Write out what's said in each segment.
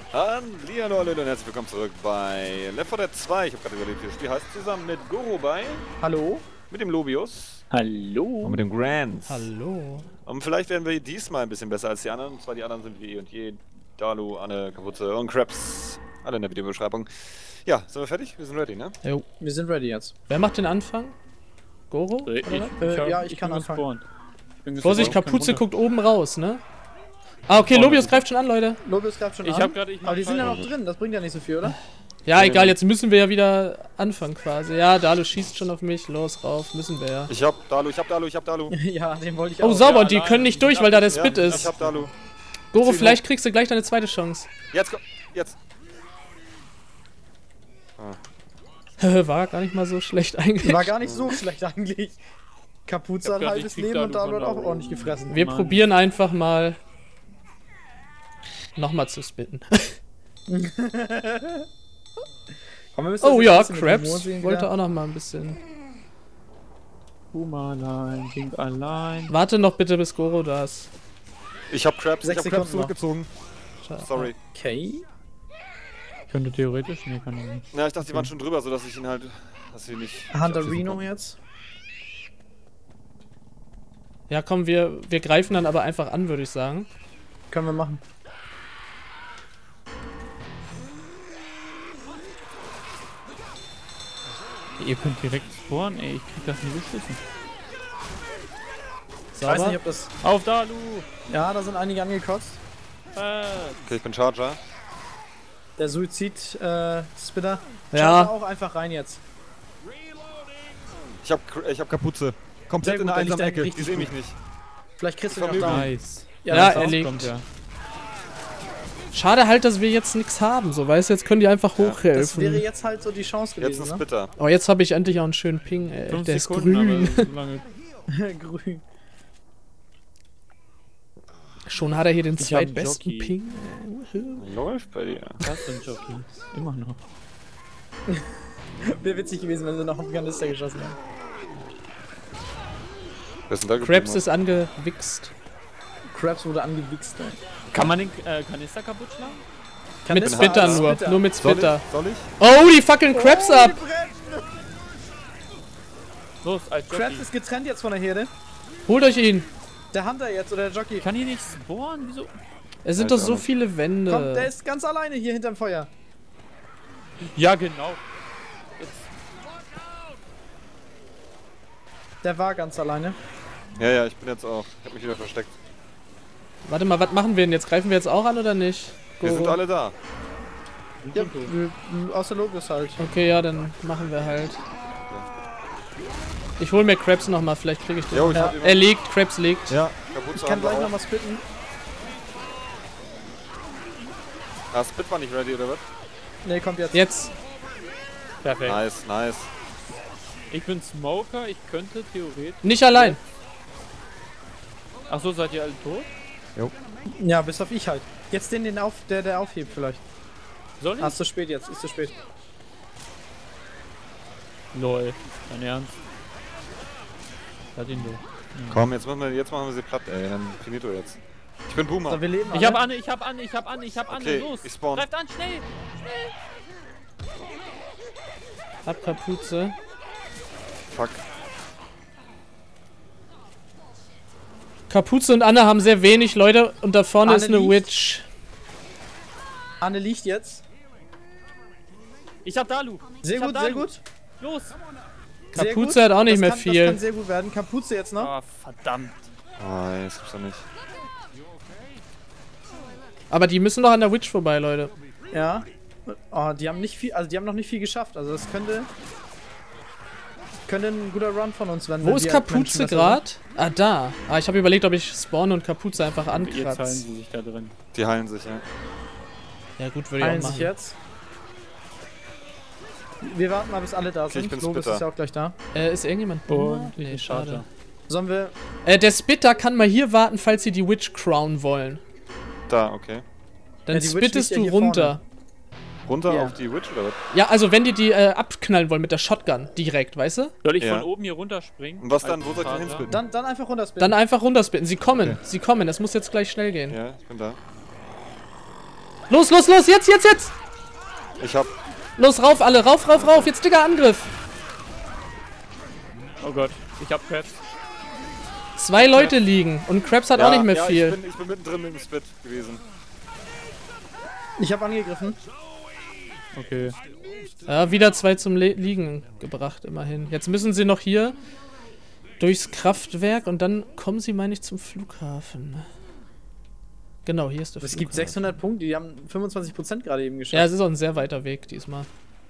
Hallihallo und herzlich willkommen zurück bei Left 4 Dead 2. Ich habe gerade überlegt, wie das Spiel heißt. Zusammen mit Goro bei. Hallo. Mit dem Lobius. Hallo. Und mit dem Grants. Hallo. Und vielleicht werden wir diesmal ein bisschen besser als die anderen. Und zwar die anderen sind wie eh und je. Dalu, Anne, Kapuze und Krabs. Alle in der Videobeschreibung. Ja, sind wir fertig? Wir sind ready, ne? Jo. Wir sind ready jetzt. Wer macht den Anfang? Goro? Ich kann anfangen. Vorsicht, Kapuze guckt oben raus, ne? Ah, okay, Lobius greift schon an, Leute. Lobius greift schon an. Aber die sind ja noch drin, das bringt ja nicht so viel, oder? Ja, egal, jetzt müssen wir ja wieder anfangen quasi. Ja, Dalu schießt schon auf mich. Los, rauf, müssen wir ja. Ich hab Dalu. Ja, den wollte ich auch. Oh, sauber, und die können nicht durch, weil da der Spit ist. Ich hab Dalu. Goro, vielleicht kriegst du gleich deine zweite Chance. Jetzt komm, jetzt. War gar nicht mal so schlecht eigentlich. War gar nicht so schlecht eigentlich. Kapuze hat halbes Leben und Dalu hat auch ordentlich gefressen. Wir probieren einfach mal nochmal zu spitten. Oh ja, Krabs wollte auch noch mal ein bisschen. Allein, ging allein. Warte noch bitte, bis Goro da ist. Ich hab Krabs, zurückgezogen. Sorry. Okay. Könnte theoretisch, nee, kann ich nicht. Ja, ich dachte, die waren schon drüber, sodass ich ihn halt. Dass sie nicht. Hunter Reno jetzt. Ja, komm, wir greifen dann aber einfach an, würde ich sagen. Können wir machen. Ihr könnt direkt spawnen, ey, ich krieg das nie geschissen. Ich weiß nicht, ob das... Auf Dalu! Ja, da sind einige angekotzt. Okay, ich bin Charger. Der Suizid-Spitter. Ja. Auch einfach rein jetzt. Ich hab Kapuze. Komplett in der einsamen Ecke. Die sehen mich nicht. Vielleicht kriegst du ihn noch down. Nice. Ja, er liegt. Kommt, ja. Schade halt, dass wir jetzt nichts haben, so, weißt du, jetzt können die einfach hochhelfen. Das wäre jetzt halt so die Chance gewesen, Jetzt ein Spitter. Oh, jetzt habe ich endlich auch einen schönen Ping, ey. 5 Der ist Sekunden, grün. Lange. Grün. Schon hat er hier den Ich hab einen zweitbesten Jockey. Ping. Läuft bei dir. Das sind Jockey. Immer noch. Wäre witzig gewesen, wenn sie noch einen Kanister geschossen haben. Wer ist denn da Krabs geblieben? ist angewichst. Krabs wurde angewichst, ey. Kann man den Kanister kaputt schlagen? Mit Spitter nur, nur mit Spitter. Soll ich? Oh, die fackeln Krabs ab! Los, als Jockey. Krabs ist getrennt jetzt von der Herde. Holt euch ihn! Der Hunter jetzt oder der Jockey. Kann hier nicht spawnen? Wieso? Es sind doch so viele Wände. Komm, der ist ganz alleine hier hinterm Feuer. Ja, genau. Der war ganz alleine. Ja, ich bin jetzt auch. Ich hab mich wieder versteckt. Warte mal, was machen wir denn jetzt? Greifen wir jetzt auch an oder nicht? Wir sind alle da. Ja, außer Lobius halt. Okay, ja, dann machen wir halt. Ich hol mir Krabs nochmal, vielleicht kriege ich den. Jo, ich Ja. hab Er liegt, Krabs liegt. Ja, Kapuze Ich kann haben wir gleich auch. nochmal spitten. Ah, Spit war nicht ready, oder was? Ne, kommt jetzt. Jetzt. Perfekt. Nice. Ich bin Smoker, ich könnte theoretisch... Nicht allein. Achso, seid ihr alle tot? Ja, bis auf ich halt. Jetzt der aufhebt vielleicht. Soll ich? Ah, ist zu spät jetzt, ist zu spät. Lol. Dein Ernst? Hat ihn durch. Komm, jetzt machen wir sie platt, ey. Dann finito jetzt. Ich bin Boomer. So, wir leben Ich hab alle. Anne, ich hab Anne, Okay, los! ich spawn. Greift an, schnell! Hab Kapuze. Fuck. Kapuze und Anne haben sehr wenig Leute und da vorne Anne ist eine liegt. Witch. Anne liegt jetzt. Ich hab Dalu! Sehr Ich hab gut, Dalu. sehr gut. Los! Sehr Kapuze gut. hat auch nicht Das mehr kann, viel. Das kann sehr gut werden. Kapuze jetzt noch. Oh, verdammt. Oh, das gibt's doch nicht. Aber die müssen doch an der Witch vorbei, Leute. Ja. Oh, die haben nicht viel, also die haben noch nicht viel geschafft. Also das könnte ein guter Run von uns werden. Wo wenn ist wir als Kapuze Menschen das gerade? Ah, da. Ah, ich habe überlegt, ob ich spawn und Kapuze einfach Jetzt heilen ankratze. sie sich da drin. Die heilen sich, ja. Ja gut, würde ich auch Heilen sich machen. jetzt. Wir warten mal, bis alle da Okay, ich sind. bin Lobis Spitter. ist ja auch gleich da. Ist irgendjemand Boomer? Und ich Nee, bin schade. Charger. Sollen wir... Der Spitter kann mal hier warten, falls sie die Witch crown wollen. Da, okay. Dann Ja, die Witch spittest liegt ja du hier runter. Runter Ja. auf die Witch, oder was? Ja, also wenn die abknallen wollen mit der Shotgun, direkt, weißt du? Soll ich Ja. von oben hier runterspringen? Und was dann? Als Wo soll ich denn Charger? hinspitten? Dann einfach runterspitten. Dann einfach runterspitten. Sie kommen, Okay. sie kommen. Das muss jetzt gleich schnell gehen. Ja, ich bin da. Los, los, los, jetzt, jetzt, jetzt! Ich hab. Los, rauf alle, rauf, rauf, rauf, jetzt dicker Angriff. Oh Gott, ich hab Krabs. 2 Leute liegen und Krabs hat auch nicht mehr ja, viel. Ich bin mittendrin im Split gewesen. Ich habe angegriffen. Okay. Ja, wieder 2 zum Liegen gebracht, immerhin. Jetzt müssen sie noch hier durchs Kraftwerk und dann kommen sie, meine ich, zum Flughafen. Genau, hier ist der Es Flughafen. gibt 600 Punkte, die haben 25% gerade eben geschafft. Ja, es ist auch ein sehr weiter Weg diesmal.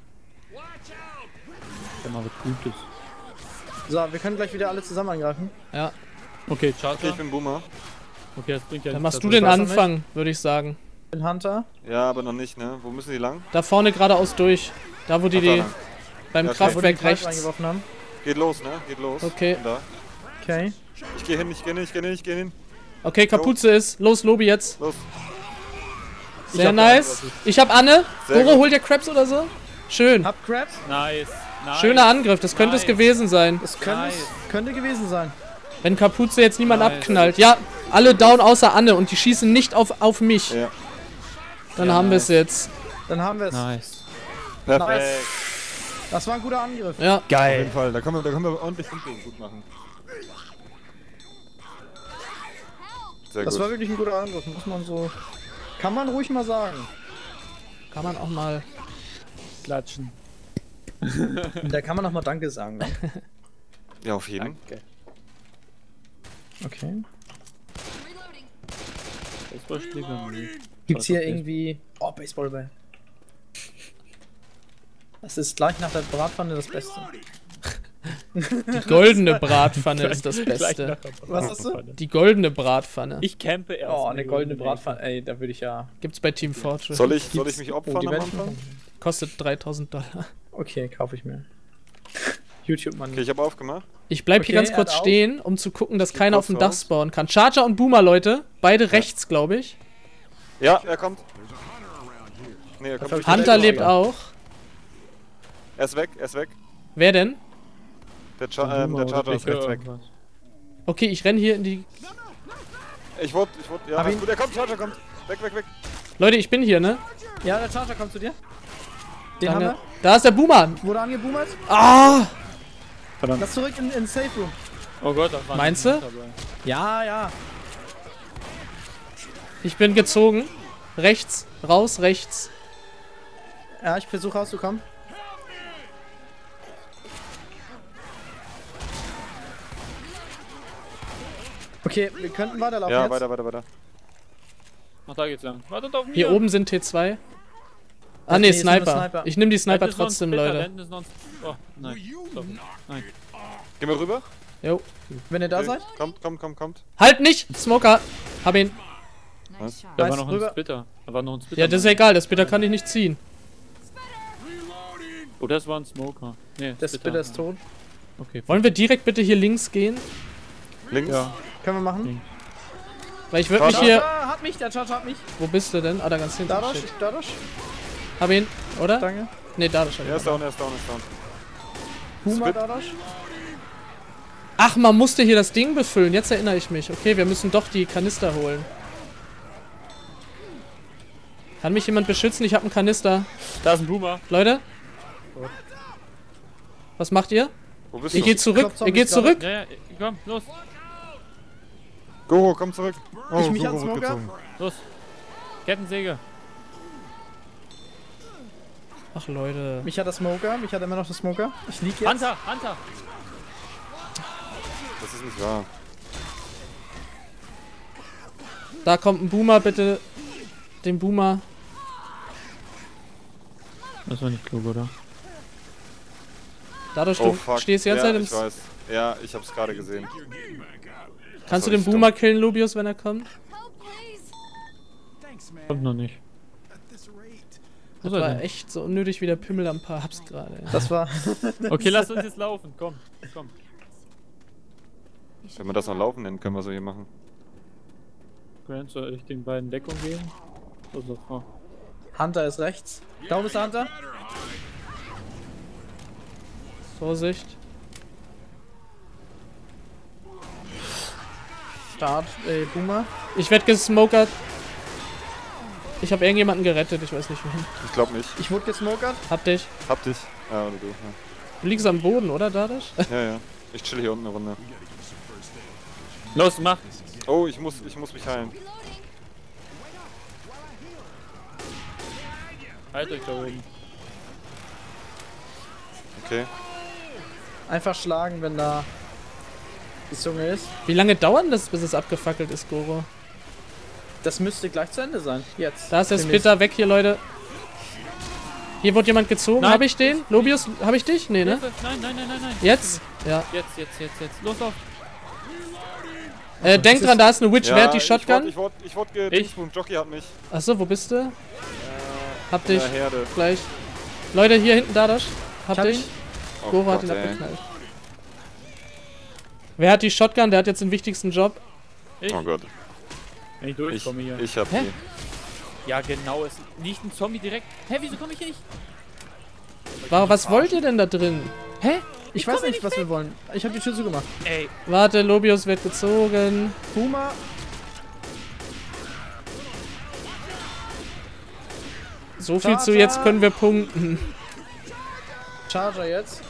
Wenn mal was Gutes. So, wir können gleich wieder alle zusammen angreifen. Ja, Okay, Okay, Charger. ich bin Boomer. Okay, das bringt ja dann nichts, machst du dass den weiß noch Anfang, würde ich sagen. Ich bin Hunter. Ja, aber noch nicht, ne? Wo müssen die lang? Da vorne geradeaus durch. Da, wo die, Ach, da lang. beim Ja, Wo die Kraftwerk den Kreis rechts. reingeworfen haben. Geht los, ne? Geht los. Okay. Bin da. Okay. Ich geh hin, ich geh hin, ich geh hin, ich geh hin. Okay, Kapuze ist. Los, Lobby jetzt. Los. Sehr hab nice. Ich hab Anne. Sehr Goro, gut. hol dir Krabs oder so. Schön. Hab Krabs. Nice. Nice. Schöner Angriff. Das könnte es Nice. gewesen sein. Das könnte, Nice. könnte gewesen sein. Wenn Kapuze jetzt niemand Nice. abknallt. Ja, alle down außer Anne und die schießen nicht auf mich. Ja. Dann Ja, haben wir nice. es jetzt. Dann haben wir es. Nice. Perfekt. Das war ein guter Angriff. Ja. Auf jeden Fall. Da können wir ordentlich Punkte gut machen. Sehr Das gut. war wirklich ein guter Angriff, muss man so. Kann man ruhig mal sagen. Kann man auch mal. Klatschen. Da kann man auch mal Danke sagen. Ne? Ja, auf jeden. Danke. Okay. Das war Schläger. Gibt's hier irgendwie. Oh, Baseballball. Das ist gleich nach der Bratpfanne das Beste. Die goldene Bratpfanne ist das Beste. Was hast du? Die goldene Bratpfanne. Ich campe erst. Oh, eine goldene Bratpfanne. Ey, da würde ich ja. Gibt's bei Team Fortress. Soll ich mich opfern die am werd ich Anfang? machen. Kostet $3000. Okay, kaufe ich mir. YouTube-Mann. Okay, ich habe aufgemacht. Ich bleib hier Okay, ganz kurz er hat stehen, um zu gucken, dass keiner auf dem kurz Dach raus. spawnen kann. Charger und Boomer, Leute. Beide rechts, glaube ich. Ja, er kommt. Nee, er kommt nicht. Hunter lebt Ja. auch. Er ist weg, er ist weg. Wer denn? Der Charger ist rechts weg. Okay, ich renn hier in die... Ich wurde, ja, Hab ist ihn. gut, er kommt, Charger kommt. Weg, weg, weg. Leute, ich bin hier, ne? Ja, der Charger kommt zu dir. Den haben Danke. wir. Da ist der Boomer. Wurde angeboomert. Ah! Verdammt. Lass zurück in Safe Room. Oh Gott, da war Meinst ein du? dabei. Ja, ja. Ich bin gezogen. Rechts. Raus, rechts. Ja, ich versuche rauszukommen. Okay, wir könnten weiterlaufen Ja, jetzt. weiter. Ach, da geht's lang. Wartet auf mich. Hier oben sind T2. Ah, Ach, nee, nee, ist nur Sniper. Sniper. Ich nehme die Sniper Da hinten ist noch ein trotzdem, Splitter, da Leute. hinten ist noch ein Oh, nein. Stopp. Nein. Gehen wir rüber? Jo. Wenn ihr da seid. Kommt. Halt nicht! Smoker! Hab ihn. Was? Da war Nice, noch ein rüber. Splitter. Da war noch ein Splitter. Ja, das ist ja egal. Das Splitter kann ich nicht ziehen. Oh, das war ein Smoker. Nee, Der Spitter ist tot. Okay. Wollen wir direkt bitte hier links gehen? Links? Ja. Können wir machen. Weil ich würde mich Charger. hier... Hat mich, der Charger hat mich. Wo bist du denn? Ah, da ganz hinten. Dadurch, Shit. dadurch. Hab ihn, oder? Danke. Nee, dadurch hab ich Er ist ihn. down. Boomer Spit. dadurch. Ach, man musste hier das Ding befüllen. Jetzt erinnere ich mich. Okay, wir müssen doch die Kanister holen. Kann mich jemand beschützen? Ich habe einen Kanister. Da ist ein Boomer. Leute? Was macht ihr? Wo bist Ihr du? geht zurück. Klopft Ihr geht Zombies zurück. Ja, komm, los. Goro, komm zurück. Oh, Ich mich Goro als wird Smoker? gezogen. Los. Kettensäge. Ach, Leute. Mich hat der Smoker. Mich hat immer noch der Smoker. Ich lieg jetzt. Hunter. Das ist nicht wahr. Da kommt ein Boomer, bitte. Den Boomer. Das war nicht klug, oder? Dadurch, Oh du fuck. stehst jetzt ja, halt im... ich weiß. Ja, ich hab's gerade gesehen. Kannst du Sorry, den Boomer killen, Lubius, wenn er kommt? Kommt noch nicht. Wo Das ist er war denn? echt so unnötig wie der Pimmel am Papst gerade. Das war. Okay, lass uns jetzt laufen. Komm. Wenn wir das noch laufen nennen, können wir so hier machen. Grant, soll ich den beiden Deckung geben? Also, oh. Hunter ist rechts. Da oben ist der Hunter. Vorsicht. Start, Boomer. Ich werd gesmokert. Ich habe irgendjemanden gerettet, ich weiß nicht wen. Ich glaube nicht. Ich wurde gesmokert. Hab dich. Hab dich. Ja, oder du. Ja. Du liegst am Boden, oder, Dadisch? Ja, ja. Ich chill hier unten eine Runde. Los, mach! Oh, ich muss mich heilen. Halt euch da oben. Okay. Einfach schlagen, wenn da die Zunge ist. Wie lange dauert denn das, bis es abgefackelt ist, Goro? Das müsste gleich zu Ende sein. Jetzt. Da ist der Demnächst. Splitter, weg hier, Leute. Hier wurde jemand gezogen. Nein. Hab ich den? Lobius, hab ich dich? Nee, ne? Nein, nein, nein, nein, nein. Jetzt? Ja. Jetzt. Los, auf. Denk dran, da ist eine Witch. Wer hat die Shotgun? Ich wurde gedingsboomt. Jockey hat mich. Achso, wo bist du? Hab dich. In der Herde. Gleich. Leute, hier hinten, Dadash. Hab Ich hab dich. ihn. Oh Goro hat Gott, ihn ey. abgeknallt. Wer hat die Shotgun? Der hat jetzt den wichtigsten Job. Ich, Oh Gott. wenn ich durchkomme hier. Ich hab Hä? die. Ja, genau, es liegt ein Zombie direkt. Hä, wieso komme ich hier nicht? Was wollt ihr denn da drin? Hä? Ich weiß komme nicht, was wir wollen. Ich habe die Tür zugemacht. Ey, Warte, Lobius wird gezogen. Puma. So viel zu jetzt können wir punkten. Charger jetzt.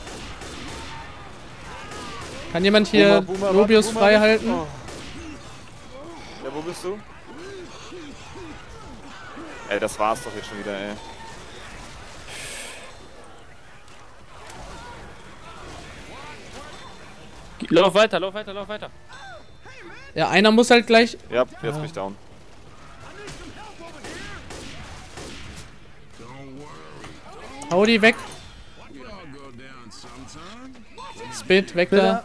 Kann jemand hier Boomer, Lobius warte, frei Boomer. halten? Oh. Ja, wo bist du? Ey, das war's doch jetzt schon wieder, ey. lauf weiter. Ja, einer muss halt gleich... Ja, jetzt bin ich down. Hau die weg. Spit, weg da.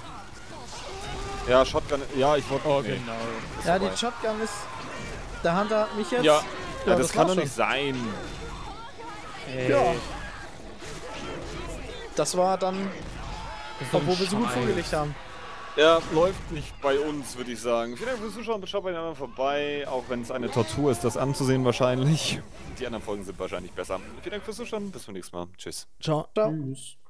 Ja, Shotgun. Ja, ich wollte. Oh, nee. genau. Ist Ja, vorbei. die Shotgun ist. Der Hunter hat mich jetzt. Ja. Ja, das kann war's doch nicht sein. Ey, Ja. Das war dann, obwohl wir so gut vorgelegt haben. Ja, läuft nicht bei uns, würde ich sagen. Vielen Dank fürs Zuschauen. Schaut bei den anderen vorbei. Auch wenn es eine Tortur ist, das anzusehen wahrscheinlich. Die anderen Folgen sind wahrscheinlich besser. Vielen Dank fürs Zuschauen. Bis zum nächsten Mal. Tschüss. Ciao. Ciao. Tschüss.